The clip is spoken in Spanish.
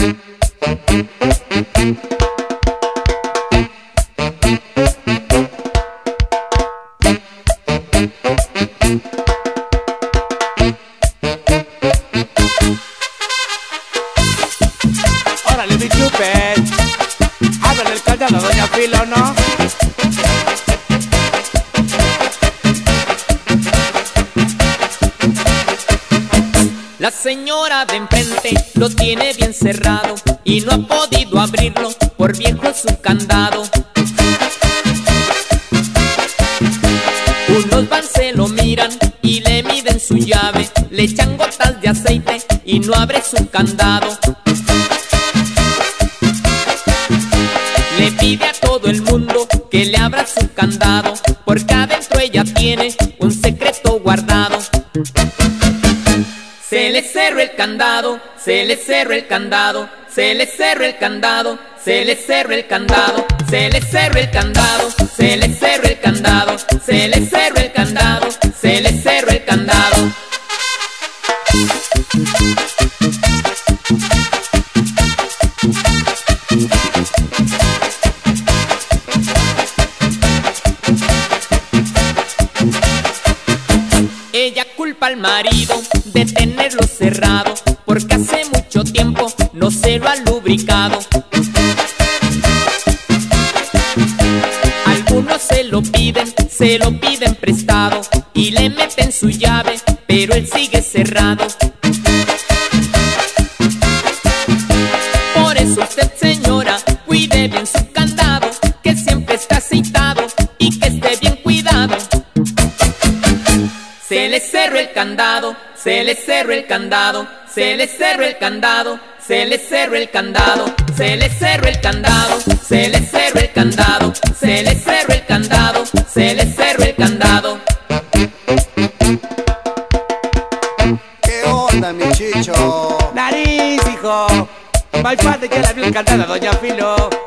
Órale, mi Cupid, háblale el caldado, doña Filo, ¿no? La señora de enfrente lo tiene bien cerrado y no ha podido abrirlo, por viejo es su candado. Unos van, se lo miran y le miden su llave, le echan gotas de aceite y no abre su candado. Le pide a todo el mundo que le abra su candado, porque adentro ella tiene un secreto guardado. Se le cerró el candado, se le cerró el candado, se le cerró el candado, se le cerró el candado, se le cerró el candado, se le cerró el candado, se le cerró el candado, se le cerró el candado. Ella culpa al marido de tenerlo cerrado, porque hace mucho tiempo no se lo ha lubricado. Algunos se lo piden prestado y le meten su llave, pero él sigue cerrado. Por eso usted, señora, cuide bien su candado, que siempre está aceitado y que esté bien cuidado. Se le cerró el candado, se le cerró el candado, se le cerró el candado, se le cerró el candado, se le cerró el candado, se le cerró el candado, se le cerró el candado, se le cerró el candado. ¿Qué onda, mi Chicho? Nariz, hijo. Más fácil que la bien cantada, doña Filo.